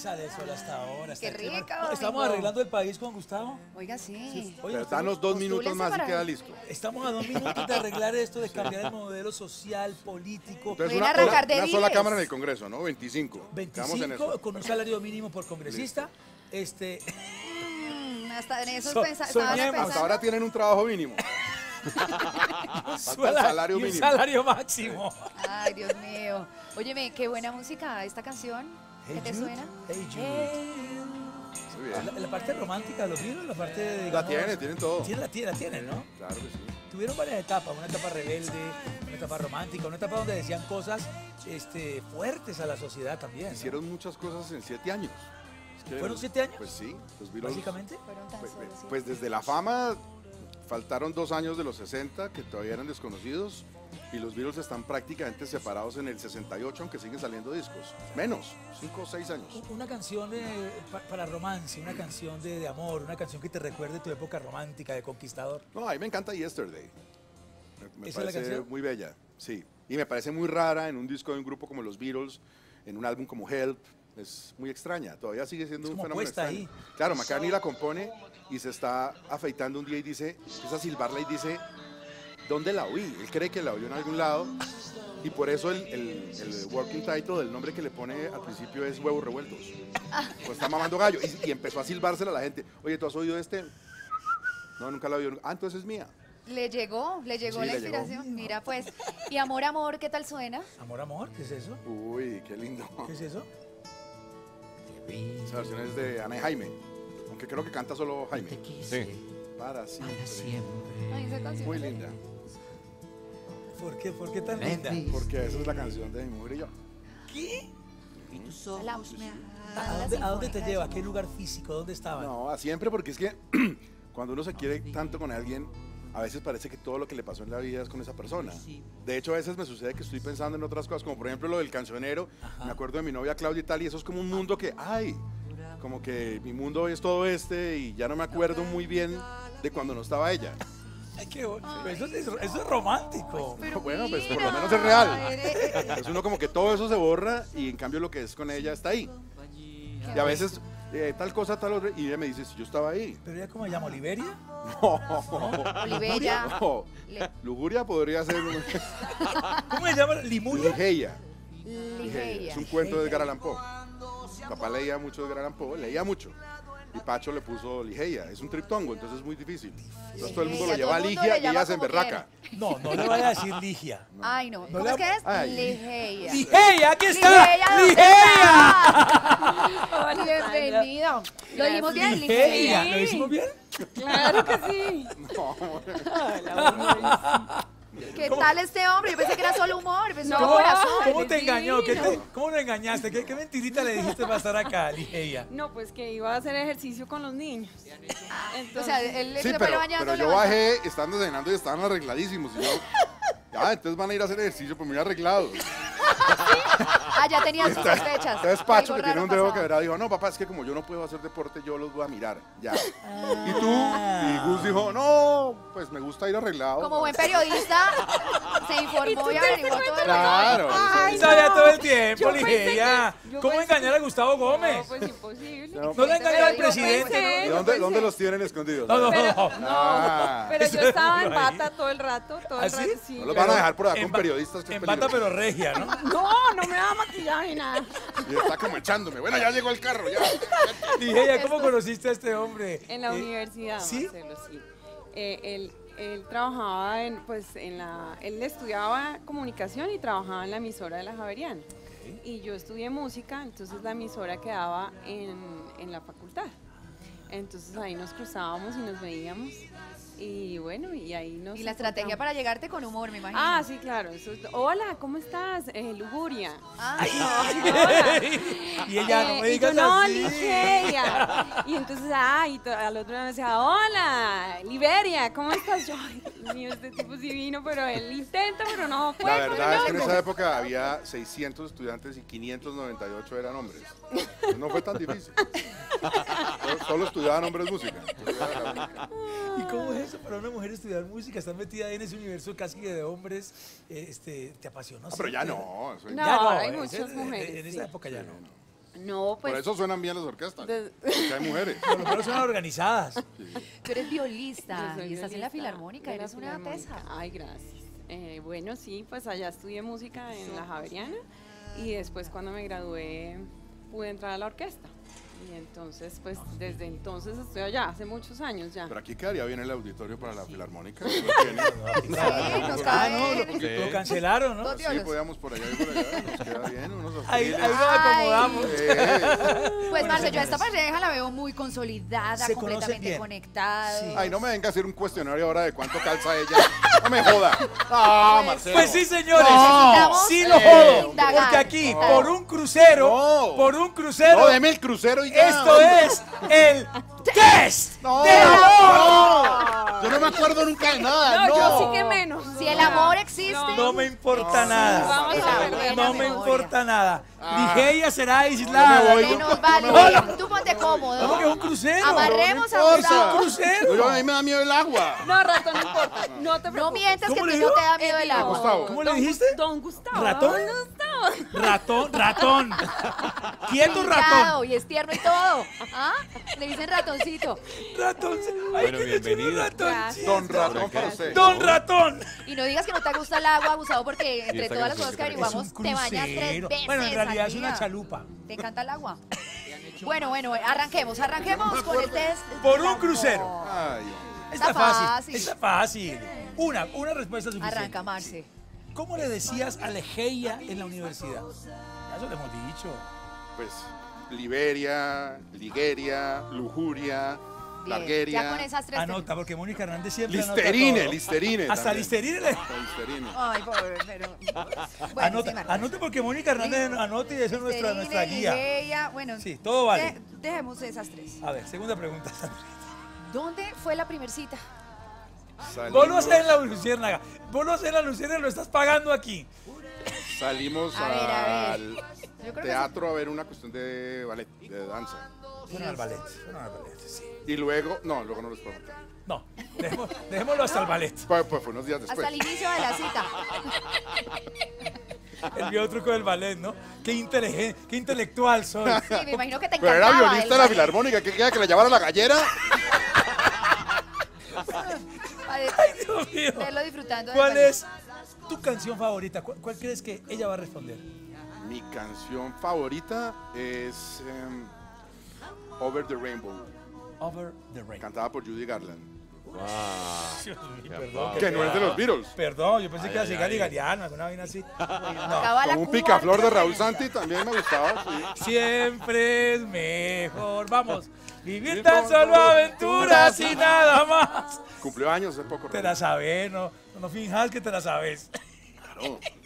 Sale el sol hasta ahora. Qué rico. Estamos arreglando el país con Gustavo. Oiga, sí. Oye, Pero danos 2 minutos más y para- queda listo. estamos a 2 minutos de arreglar esto, de cambiar el modelo social, político. Entonces, Voy a arrancar de una sola 10. cámara en el Congreso, ¿no? 25. Quedamos en 25 eso. con un salario mínimo por congresista. Hasta en eso Soñemos. estaba Hasta pensando. ahora tienen un trabajo mínimo. Falta el salario y un mínimo. salario máximo. Ay, Dios mío. Óyeme, qué buena música esta canción. ¿Qué te Jude, suena? Hey Jude. Muy bien. La parte romántica de los Beatles, la parte de... La tienen todo. La tienen, ¿no? Claro que sí. Tuvieron varias etapas, una etapa rebelde, una etapa romántica, una etapa donde decían cosas fuertes a la sociedad también, ¿no? Hicieron muchas cosas en 7 años. Es que ¿Fueron 7 años? Pues sí, los Beatles. Básicamente. Fueron tan Pues, solos, sí. pues desde la fama faltaron 2 años de los 60 que todavía eran desconocidos y los Beatles están prácticamente separados en el 68, aunque siguen saliendo discos. Menos, 5 o 6 años. Una canción para romance, una canción de amor, una canción que te recuerde tu época romántica, de conquistador. No, a mí me encanta Yesterday. Me ¿Esa es la parece canción? muy bella, sí. Y me parece muy rara en un disco de un grupo como los Beatles, en un álbum como Help. Es muy extraña, todavía sigue siendo Es un como fenómeno puesta extraño. ahí. Claro, McCartney la compone y se está afeitando un día y dice, empieza a silbarla y dice, ¿dónde la oí? Él cree que la oyó en algún lado y por eso el working title, el nombre que le pone al principio es Huevos Revueltos. Pues está mamando gallo y empezó a silbársela a la gente. Oye, ¿tú has oído este? No, nunca la oí. Ah, entonces es mía. Le llegó Sí, la le llegó. inspiración. Mira, pues. Y amor, amor, ¿qué tal suena? Amor, amor, ¿qué es eso? Uy, qué lindo. ¿Qué es eso? Esa versión es de Ana y Jaime, aunque creo que canta solo Jaime. Sí. Para siempre. Ay, esa canción. Muy linda, ¿Por qué? ¿Por qué tan linda? porque esa es la canción de mi mujer y yo. ¿Qué? La- ¿A dónde te lleva? ¿Qué lugar físico? ¿Dónde estaban? No, a siempre, porque es que cuando uno se quiere tanto con alguien, a veces parece que todo lo que le pasó en la vida es con esa persona. De hecho, a veces me sucede que estoy pensando en otras cosas, como por ejemplo lo del cancionero. Me acuerdo de mi novia Claudia y tal, y eso es como un mundo que, ay, como que mi mundo es todo y ya no me acuerdo muy bien de cuando no estaba ella. Ay, qué eso es romántico. Pero Bueno, pues por lo mira, menos es real. eres- Entonces uno como que todo eso se borra y en cambio lo que es con ella está ahí. Y a veces tal cosa, tal otra, y ella me dice, si yo estaba ahí. ¿Pero ella cómo se llama? ¿Oliveria? Olivella. No, Le- Luguria podría ser ¿Cómo se llama? ¿Limuria? Ligeia. Ligeia. Es un cuento de Edgar Allan Poe. Mi papá leía mucho de Edgar Allan Poe, leía mucho. Y Pacho le puso Ligeia. Es un triptongo, entonces es muy difícil. Entonces todo el mundo lo Ligeia, lleva todo a el mundo Ligia le y llama ella se como emberraca. No, no le vaya a decir Ligia. Ay, no. No ¿Cómo le- es que es? Ay. Ligeia. ¡Ligeia! ¡Aquí está! ¿dónde ¡Ligeia! está? Bienvenido. ¿Lo dijimos bien? ¡Ligeia! ¿Lo hicimos bien? Claro que sí. ¿Qué tal este hombre? Yo pensé que era solo humor. Pensé que era ¿Cómo, corazón. ¿Cómo te divino. engañó? ¿Cómo lo engañaste? ¿Qué mentirita le dijiste para estar acá, Ligeia? No, pues que iba a hacer ejercicio con los niños. O sea, él Sí, se fue pero bañando. yo bajé, estando cenando y estaban arregladísimos. Y yo, entonces van a ir a hacer ejercicio, pues muy arreglados. Ah, ya tenía sus sospechas. Entonces Pacho, Algo que tiene raro un dedo pasaba. quebrado, dijo, no, papá, es que como yo no puedo hacer deporte, yo los voy a mirar, ya. Y tú, y Gus dijo, no, pues me gusta ir arreglado. Como buen periodista, se informó y averiguó todo el Claro. Ay, eso- Sabía no. todo el tiempo, Yo pensé Ligeia. que- yo ¿Cómo pensé engañar a Gustavo Gómez? No, pues imposible. ¿No le engañó al Pero yo presidente? pensé- ¿Y yo dónde, pensé- dónde los tienen escondidos? No, no, Pero, no. Ah. pero yo estaba en Ahí. bata todo el rato, todo el ¿Ah, sí? rato. Sí, No los van a dejar por acá con En ba- periodistas que es En bata peligro. pero regia, ¿no? No me daba maquillaje ni nada. Y está como echándome. Bueno, ya llegó el carro, ya. Ligeia, ¿cómo conociste a este hombre? En la universidad, ¿sí? Marcelo, sí. Él trabajaba él estudiaba comunicación y trabajaba en la emisora de la Javeriana. Y yo estudié música, entonces la emisora quedaba en la facultad. Entonces ahí nos cruzábamos y nos veíamos. Y bueno, y ahí nos Y la estrategia encontramos. para llegarte con humor, me imagino. Ah, sí, claro. Hola, ¿cómo estás? Luguria. Ah, Y ella, no me y yo, digas no, así. Ligeia. Y entonces, al otro día me decía, hola, Liberia, ¿cómo estás? Yo, ay, Dios mío, este tipo es divino, pero él intenta, pero no puede. La con verdad el es que en loco. esa época había 600 estudiantes y 598 eran hombres. No fue tan difícil. Solo estudiaban hombres música. Entonces, era la única. ¿Y cómo es eso para una mujer estudiar música? Estar metida en ese universo casi que de hombres, ¿te apasionó? Ah, pero ya siempre? no. eso No, Ya no, hay en muchas mujeres, En sí. esa época ya no. No, pues... Por eso suenan bien las orquestas, de- porque hay mujeres. Por lo menos son organizadas. Tú eres violista Yo soy y estás en la violista Filarmónica, de la eres una Filarmónica. tesa. Ay, gracias. Bueno, sí, pues allá estudié música en la Javeriana y después cuando me gradué pude entrar a la orquesta. Y entonces, pues desde entonces estoy allá, hace muchos años ya. Pero aquí quedaría bien el auditorio para la Filarmónica. Sí, nos Ah, cabe. no, lo cancelaron, ¿no? Dos Sí, violos. podíamos por allá y por allá. Nos queda bien, unos Ahí afiles. nos acomodamos. Pues Marce, yo a esta señores. pareja la veo muy consolidada, Se conocen completamente bien. conectados. Sí. Ay, no me venga a hacer un cuestionario ahora de cuánto calza ella. No me joda. Ah, Marcelo. Pues sí, señores. Necesitamos, Sí lo jodo. indagar. Porque aquí, No. por un crucero, No. por un crucero, No, deme el crucero y ya. esto es el test No, del amor. no. Yo no me acuerdo nunca de nada. No, No, yo sí que menos. Si el amor existe, No me importa nada. Vamos a perder la No me memoria. importa nada. Ah. Ligeia será No aislada. me voy, se yo- nos vale. no. Tú ponte cómodo. No, porque es un crucero. Amarremos No a importa. Gustavo. Crucero. Yo, a mí me da miedo el agua. No, ratón, no importa. No te No preocupes. mientas que ¿Cómo a le ti no digo? te da miedo el agua. Gustavo. ¿Cómo le Don dijiste? Don Gustavo. ¿Ratón? Don Gustavo. Ratón. Quieto, ratón. Pintado y es tierno y todo. ¿Ah? Le dicen ratoncito. Ratón. Ay, Bueno, que le echó un bienvenida. ratoncito. Don Ratón para usted. Don Ratón. Y no digas que no te gusta el agua, Gustavo, porque entre esta todas las canción cosas que que averiguamos, Es un te bañas 3 crucero. veces. Bueno, en realidad al es una día. chalupa. ¿Te encanta el agua? Bueno, arranquemos con el test. Por del un amor. crucero. Ay, hombre. Está Está fácil. fácil. Está fácil. Una respuesta suficiente. Arranca, Marce. ¿Cómo le decías a Ligeia en la universidad? Ya eso lo hemos dicho. Pues, Liberia, Ligueria, Lujuria, Bien, Largueria. ya con esas tres. Anota, porque Mónica Hernández siempre Listerine, anota todo. Listerine. Hasta también. Listerine le... Hasta Listerine. Ay, pobre, pero. Bueno, Anota, sí, Marce. anote porque Mónica Hernández anota y eso es nuestra Listerine, guía. Ligeia, bueno. Sí, todo vale. Dejemos esas tres. A ver, segunda pregunta. ¿Dónde fue la primer cita? Vos lo haces en la Luciérnaga. Vos lo haces en la Luciérnaga y lo estás pagando aquí. Salimos A ver, a ver. al Yo creo que teatro a ver una cuestión de ballet, de danza. Fueron al ballet, sí. Y luego, no, luego no los puedo contar. No, dejémoslo hasta el ballet. Pues fue unos días hasta después. el inicio de la cita. El viejo truco del ballet, ¿no? Qué inteligente, qué intelectual soy. Sí, me imagino que te Pero encantaba. era violista de la ballet. Filarmónica, ¿qué queda que la llevara a la gallera? Para Dios mío. estarlo disfrutando. del ¿Cuál ballet. es tu canción favorita? ¿Cuál crees que ella va a responder? Mi canción favorita es Over the Rainbow, Over the Rain. cantada por Judy Garland. Dios mío, Qué perdón. padre. Que no es de los Beatles. Perdón, yo pensé que era Ay, Sigali ay. Galeano, alguna vaina así. No. Acaba la Como un cuarta picaflor de Raúl pregunta. Santi también me gustaba. Sí. Siempre es mejor. Vamos. Vivir tan solo aventuras y nada más. Cumplió años hace poco. Te Raúl. la sabes, no finjas que te la sabes. Claro.